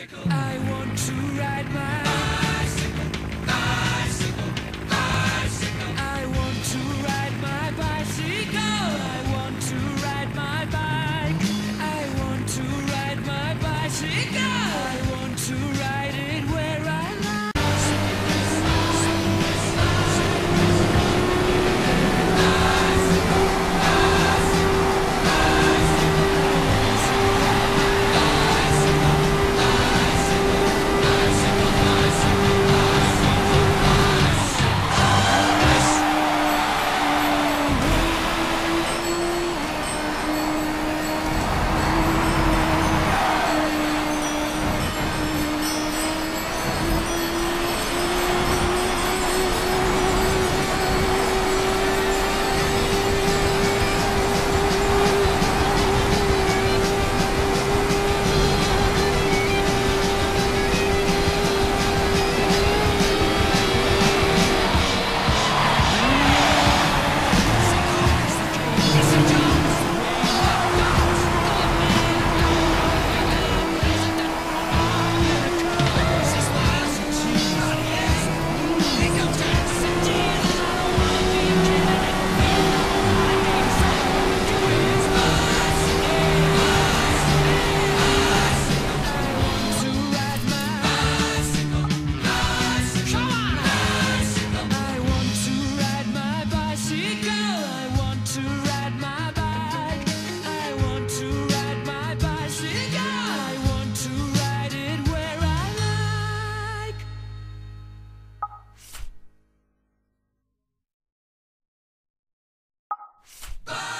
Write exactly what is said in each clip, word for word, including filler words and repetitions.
I want to ride my bicycle, bicycle, bicycle. I want to ride my bicycle. I want to ride my bike. I want to ride my bicycle. I want to ride it where I like.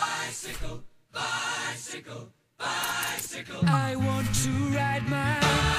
Bicycle, bicycle, bicycle. I want to ride my